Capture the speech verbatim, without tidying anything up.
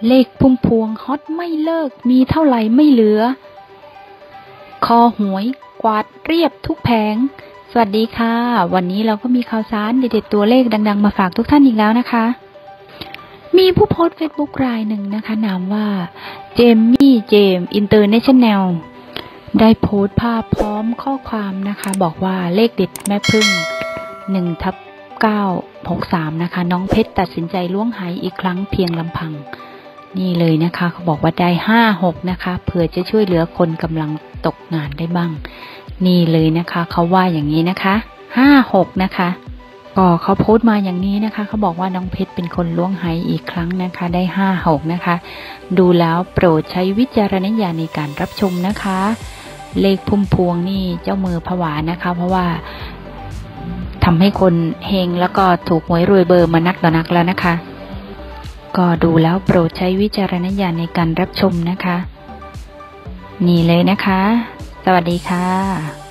เลขพุ่มพวงฮอตไม่เลิกมีเท่าไหร่ไม่เหลือคอหวยกวาดเรียบทุกแผงสวัสดีค่ะวันนี้เราก็มีข่าวสารเด็ดๆตัวเลขดังๆมาฝากทุกท่านอีกแล้วนะคะมีผู้โพสต์เฟซบุ๊กรายหนึ่งนะคะนามว่าเจมมี่เจมอินเตอร์เนชั่นแนลได้โพสต์ภาพพร้อมข้อความนะคะบอกว่าเลขเด็ดแม่พึ่งหนึ่งทับเก้าหกสามนะคะน้องเพชรตัดสินใจล้วงหายอีกครั้งเพียงลำพังนี่เลยนะคะเขาบอกว่าได้ห้าหกนะคะเผื่อจะช่วยเหลือคนกำลังตกงานได้บ้างนี่เลยนะคะเขาว่าอย่างนี้นะคะห้าหกนะคะก็เขาโพสต์มาอย่างนี้นะคะเขาบอกว่าน้องเพชรเป็นคนล้วงหายอีกครั้งนะคะได้ห้าหกนะคะดูแล้วโปรดใช้วิจารณญาณในการรับชมนะคะเลขพุ่มพวงนี่เจ้ามือผวานะคะเพราะว่าทำให้คนเฮงแล้วก็ถูกหวยรวยเบอร์มานักต่อนักแล้วนะคะก็ดูแล้วโปรดใช้วิจารณญาณในการรับชมนะคะนี่เลยนะคะสวัสดีค่ะ